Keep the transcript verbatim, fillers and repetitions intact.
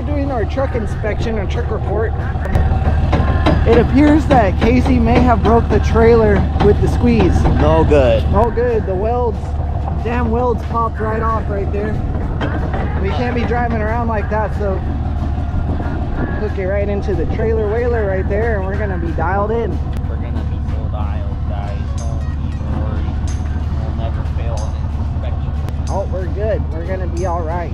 doing our truck inspection and truck report. It appears that Casey may have broke the trailer with the squeeze. No good. No good. The welds, damn welds popped right off right there. We can't be driving around like that, so hook it right into the trailer whaler right there, and we're gonna be dialed in. We're gonna be so dialed, guys. Don't even worry. We'll never fail an inspection. Oh, we're good. We're gonna be all right.